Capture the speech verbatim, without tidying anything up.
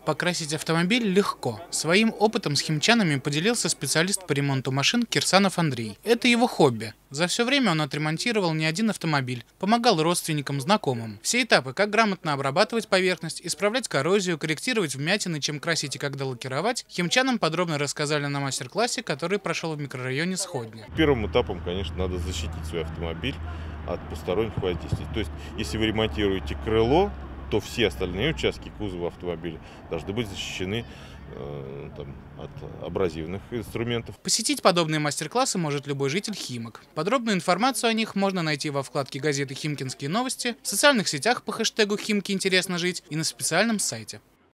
Покрасить автомобиль легко. Своим опытом с химчанами поделился специалист по ремонту машин Кирсанов Андрей. Это его хобби. За все время он отремонтировал не один автомобиль, помогал родственникам, знакомым. Все этапы, как грамотно обрабатывать поверхность, исправлять коррозию, корректировать вмятины, чем красить и когда лакировать, химчанам подробно рассказали на мастер-классе, который прошел в микрорайоне Сходня. Первым этапом, конечно, надо защитить свой автомобиль от посторонних воздействий. То есть, если вы ремонтируете крыло, то все остальные участки кузова автомобиля должны быть защищены э, там, от абразивных инструментов. Посетить подобные мастер-классы может любой житель Химок. Подробную информацию о них можно найти во вкладке газеты «Химкинские новости», в социальных сетях по хэштегу «Химки интересно жить» и на специальном сайте.